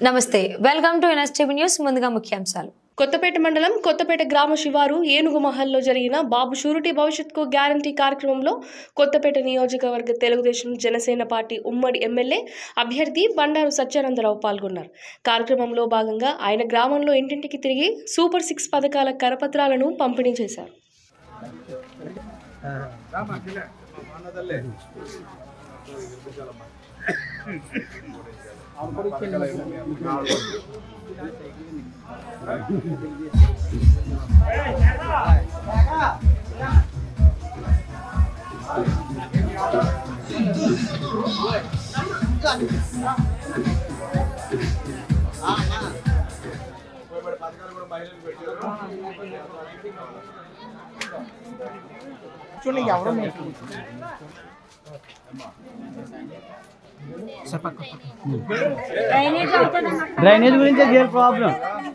నమస్తే welcome to NSTV news ముందుగా ముఖ్యాంశాలు కొత్తపేట మండలం కొత్తపేట గ్రామ శివారు ఏనుగు మహల్లో జరిగిన బాబు షూరిటీ భవిష్యత్తుకు గ్యారంటీ కార్యక్రమంలో కొత్తపేట నియోజకవర్గ తెలుగుదేశం జనసేన పార్టీ ఉమ్మడి ఎమ్మెల్యే అభ్యర్థి బండారు సత్యానందరావు పాల్గొన్నారు. కార్యక్రమంలో భాగంగా ఆయన గ్రామంలో ఇంటింటికి తిరిగి సూపర్ 6 పథకాల కరపత్రాలను పంపిణీ చేశారు. డ్రైనేజ్ గురించి దేర్ ప్రాబ్లం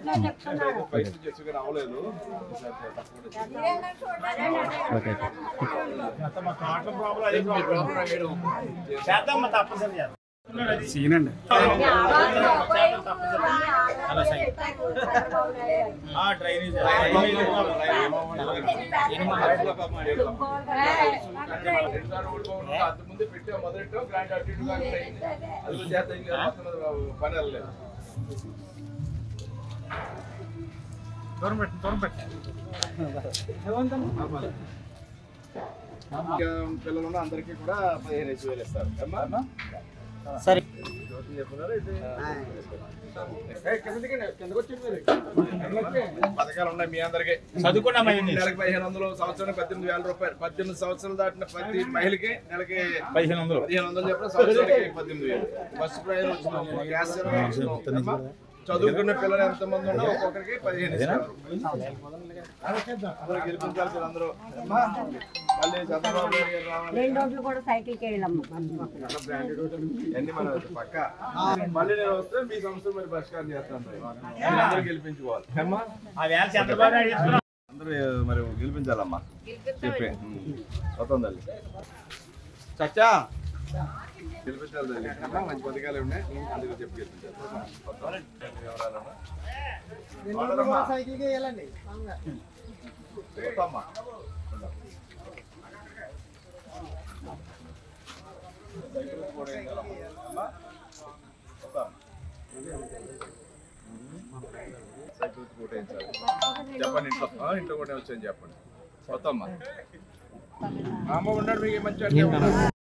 సీనండి ముందు పెట్టే మొదలెట్టో గ్రాండ్ అటు అది చేత పని వెళ్ళలేదు. పిల్లలు అందరికీ కూడా 15,000 ఇస్తారు. సరే పథకాలు ఉన్నాయి మీ అందరికి. చదువుకున్నా నెలకి 1,500, సంవత్సరం 18,000 రూపాయలు. 18 సంవత్సరాలు దాటిన ప్రతి మహిళకి నెలకి 1,500 చెప్పిన సంవత్సరానికి 18,000. ఫస్ట్ ప్రైజ్ వచ్చింది. చదువుకున్న పిల్లలు ఎంతమంది ఉన్నా ఒక్కొక్కరికి 15 ఇస్తారు. అందరూ గెలిపించాల్సింది అందరూ. మళ్ళీ చంద్రబాబు మన పక్క మళ్ళీ నేను వస్తే మీ సమస్యలు మరి పరిష్కారం చేస్తాను. అందరూ గెలిపించుకోవాలి. అందరూ మరి గెలిపించాలమ్మా చెప్పి వస్తుంది తల్లి. చచ్చా గెలిపించాలి తల్లి. మంచి పథకాలు ఉన్నాయి అందుకు చెప్పి గెలిపించాలి. చెప్పండి ఇంట్లో కూడా వచ్చాయని చెప్పండి. వస్తామ్మా. అమ్మ ఉన్నాడు మీకు మంచి